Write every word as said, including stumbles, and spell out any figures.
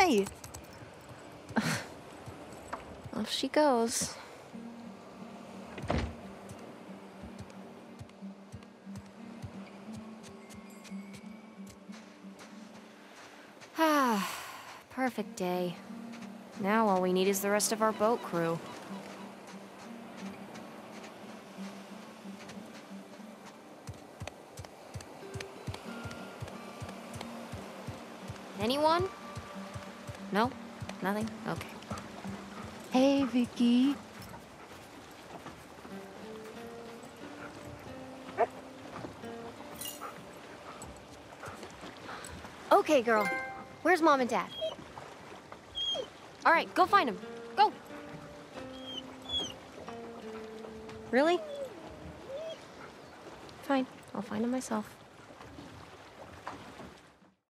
Hi. Off she goes. Ah, perfect day. Now all we need is the rest of our boat crew. Anyone? No? Nothing? Okay. Hey, Vicky. Okay, girl. Where's Mom and Dad? All right, go find them. Go! Really? Fine, I'll find them myself.